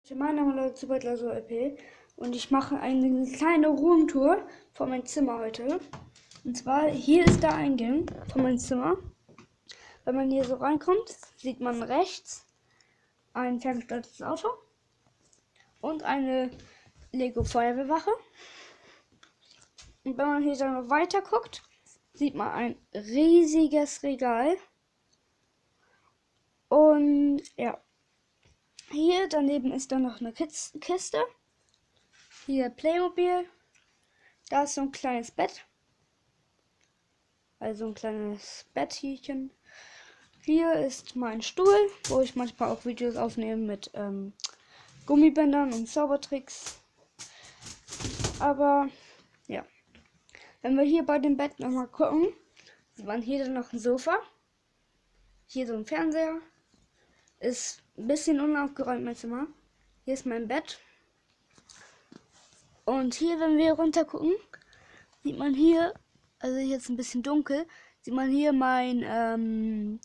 Mein Name ist Superglaso LP und ich mache eine kleine Roomtour von meinem Zimmer heute. Und zwar, hier ist der Eingang von meinem Zimmer. Wenn man hier so reinkommt, sieht man rechts ein ferngesteuertes Auto und eine Lego Feuerwehrwache. Und wenn man hier dann noch weiter guckt, sieht man ein riesiges Regal. Und ja, hier daneben ist dann noch eine Kiste. Hier Playmobil. Da ist so ein kleines Bett. Also ein kleines Bettchen. Hier ist mein Stuhl, wo ich manchmal auch Videos aufnehme mit Gummibändern und Zaubertricks. Aber ja, wenn wir hier bei dem Bett nochmal gucken, sieht man hier dann noch ein Sofa. Hier so ein Fernseher. Ist ein bisschen unaufgeräumt mein Zimmer. Hier ist mein Bett. Und hier, wenn wir runter gucken, sieht man hier, also jetzt ein bisschen dunkel, sieht man hier mein,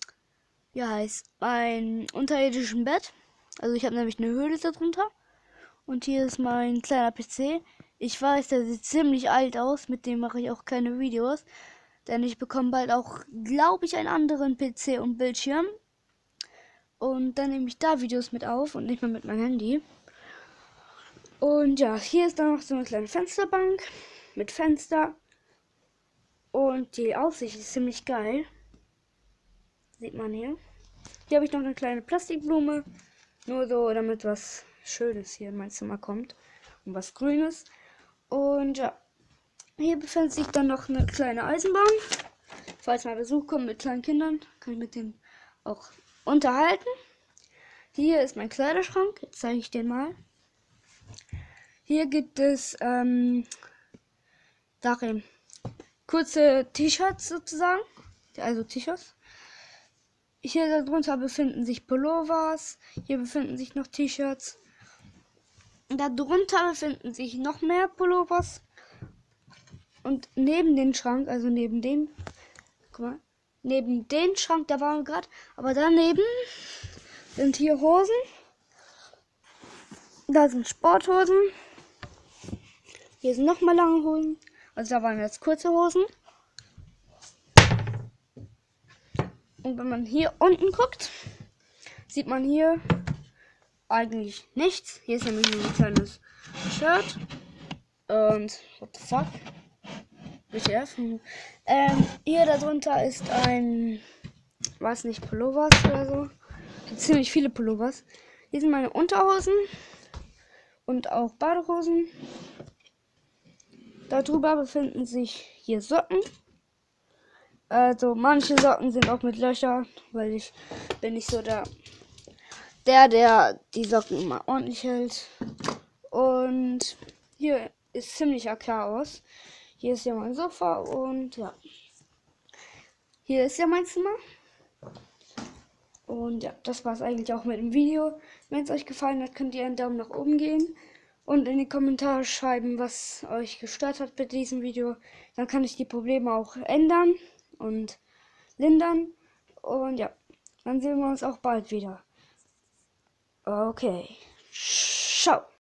mein unterirdischen Bett. Also ich habe nämlich eine Höhle darunter. Und hier ist mein kleiner PC. Ich weiß, der sieht ziemlich alt aus, mit dem mache ich auch keine Videos. Denn ich bekomme bald auch, glaube ich, einen anderen PC und Bildschirm. Und dann nehme ich da Videos mit auf und nicht mehr mit meinem Handy. Und ja, hier ist dann noch so eine kleine Fensterbank mit Fenster. Und die Aussicht ist ziemlich geil. Sieht man hier. Hier habe ich noch eine kleine Plastikblume. Nur so, damit was Schönes hier in mein Zimmer kommt. Und was Grünes. Und ja, hier befindet sich dann noch eine kleine Eisenbahn. Falls mal Besuch kommt mit kleinen Kindern, kann ich mit denen auch unterhalten. Hier ist mein Kleiderschrank. Jetzt zeige ich den mal. Hier gibt es darin kurze T-Shirts sozusagen. Also T-Shirts. Hier darunter befinden sich Pullovers. Hier befinden sich noch T-Shirts. Darunter befinden sich noch mehr Pullovers. Und neben den Schrank, also neben den, guck mal, neben den Schrank, da waren wir gerade, aber daneben sind hier Hosen. Da sind Sporthosen. Hier sind nochmal lange Hosen. Also da waren jetzt kurze Hosen. Und wenn man hier unten guckt, sieht man hier eigentlich nichts. Hier ist nämlich nur ein kleines Shirt. Und what the fuck? WTF? Hier darunter ist ein, weiß nicht, Pullovers oder so. Ziemlich viele Pullovers. Hier sind meine Unterhosen und auch Badehosen. Darüber befinden sich hier Socken. Also manche Socken sind auch mit Löchern, weil ich bin nicht so der die Socken immer ordentlich hält. Und hier ist ziemlicher Chaos. Hier ist ja mein Sofa und ja. Hier ist ja mein Zimmer. Und ja, das war es eigentlich auch mit dem Video. Wenn es euch gefallen hat, könnt ihr einen Daumen nach oben geben. Und in die Kommentare schreiben, was euch gestört hat bei diesem Video. Dann kann ich die Probleme auch ändern und lindern. Und ja, dann sehen wir uns auch bald wieder. Okay. Ciao.